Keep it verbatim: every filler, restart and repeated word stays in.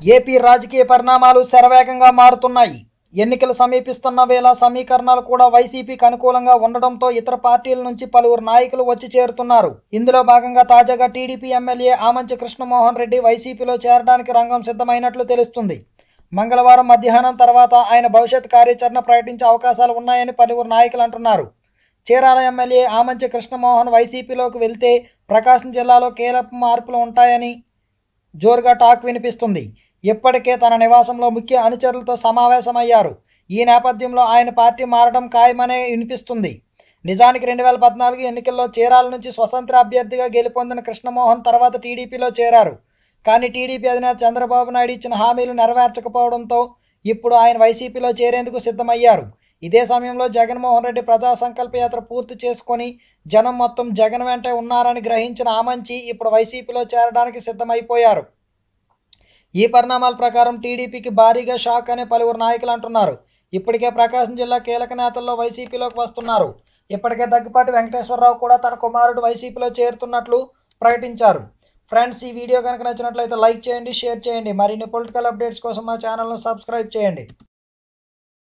AP రాజకీయ పరిణామాలు శరవేగంగా మారుతున్నాయి. ఎన్నికలు సమీపిస్తున్న వేళ సమీకరణాలు కూడా వైసీపీకి అనుకూలంగా ఉండడంతో ఇతర పార్టీల నుంచి పలువురు నాయకులు వచ్చి చేరుతున్నారు. ఇందులో భాగంగా తాజాగా టీడీపీ ఎమ్మెల్యే ఆమంచి కృష్ణమోహన్ రెడ్డి వైసీపీలో చేరడానికి రంగం సిద్ధమైనట్లు తెలుస్తుంది. మంగళవారం మధ్యాహ్నం తర్వాత ఆయన భవిష్యత్ కార్యాచరణ ప్రకటించే అవకాశాలు ఉన్నాయని పలువురు నాయకులు అంటున్నారు. చీరాల ఎమ్మెల్యే ఆమంచి కృష్ణమోహన్ వైసీపీలోకి వెళ్తే ప్రకాశం జిల్లాలో కీలక మార్పులు ఉంటాయని జోరుగా టాక్ వినిపిస్తుంది. ఇప్పటికే తన నివాసంలో ముఖ్య అనుచరులతో సమావేశమయ్యారు. ఈ నేపథ్యంలో ఆయన పార్టీ మారడం ఖాయమనే వినిపిస్తుంది. నిజానికి రెండు వేల పద్నాలుగు ఎన్నికల్లో చీరాల నుంచి స్వతంత్ర అభ్యర్థిగా గెలుపొందిన కృష్ణమోహన్ తర్వాత టీడీపీలో చేరారు. కానీ టీడీపీ అధినేత చంద్రబాబు నాయుడు ఇచ్చిన హామీలు నెరవేర్చకపోవడంతో ఇప్పుడు ఆయన వైసీపీలో చేరేందుకు సిద్ధమయ్యారు. ఇదే సమయంలో జగన్మోహన్ రెడ్డి ప్రజా సంకల్ప యాత్ర పూర్తి చేసుకొని జనం మొత్తం జగన్ వెంటే ఉన్నారని గ్రహించిన ఆమంచి ఇప్పుడు వైసీపీలో చేరడానికి సిద్ధమైపోయారు. ఈ పరిణామాల ప్రకారం టీడీపీకి భారీగా షాక్ అనే పలువురు నాయకులు అంటున్నారు. ఇప్పటికే ప్రకాశం జిల్లా కీలక నేతల్లో వైసీపీలోకి వస్తున్నారు. ఇప్పటికే దగ్గుపాటి వెంకటేశ్వరరావు కూడా తన కుమారుడు వైసీపీలో చేరుతున్నట్లు ప్రకటించారు. ఫ్రెండ్స్, ఈ వీడియో కనుక నచ్చినట్లయితే లైక్ చేయండి, షేర్ చేయండి. మరిన్ని పొలిటికల్ అప్డేట్స్ కోసం మా ఛానల్ను సబ్స్క్రైబ్ చేయండి.